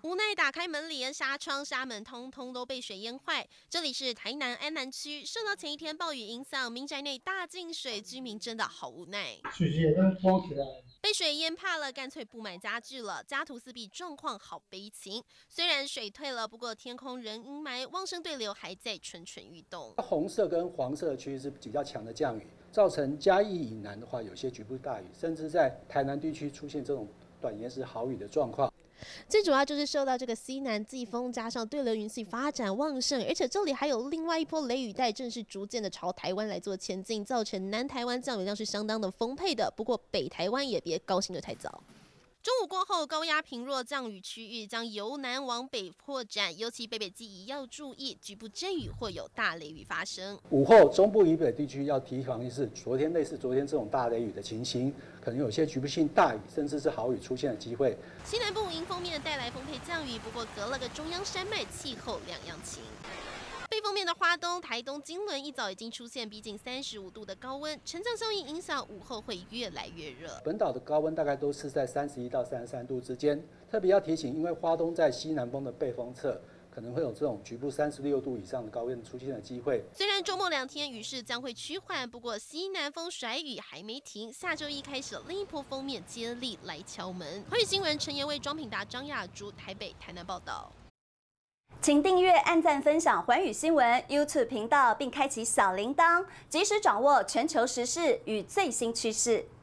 无奈打开门帘，纱窗、纱门通通都被水淹坏。这里是台南安南区，受到前一天暴雨影响，民宅内大进水，居民真的好无奈。 水也都封起来。 被水淹怕了，干脆不买家具了。家徒四壁，状况好悲情。虽然水退了，不过天空仍阴霾，旺盛对流还在蠢蠢欲动。 红色跟黄色的区域是比较强的降雨，造成嘉义以南的话，有些局部大雨，甚至在台南地区出现这种短延时豪雨的状况。 最主要就是受到这个西南季风加上对流云系发展旺盛，而且这里还有另外一波雷雨带，正是逐渐的朝台湾来做前进，造成南台湾降雨量是相当的丰沛的。不过北台湾也别高兴得太早。中午过后，高压平弱降雨区域将由南往北扩展，尤其北北基宜要注意局部阵雨或有大雷雨发生。 午后中部以北地区要提防的是类似昨天这种大雷雨的情形，可能有些局部性大雨甚至是豪雨出现的机会。 西南部迎风面带来丰沛降雨，不过隔了个中央山脉，气候两样情。背风面的花东、台东、金轮一早已经出现逼近35度的高温，沉降效应影响午后会越来越热。 本岛的高温大概都是在31到33度之间，特别要提醒，因为花东在西南风的背风侧，可能会有这种局部36度以上的高温出现的机会。 虽然周末2天雨势将会趋缓，不过西南风甩雨还没停，下周一开始另一波锋面接力来敲门。寰宇新闻陈延威、庄品达、张雅竹台北、台南报道。 请订阅、按赞、分享寰宇新闻 YouTube 频道，并开启小铃铛，及时掌握全球时事与最新趋势。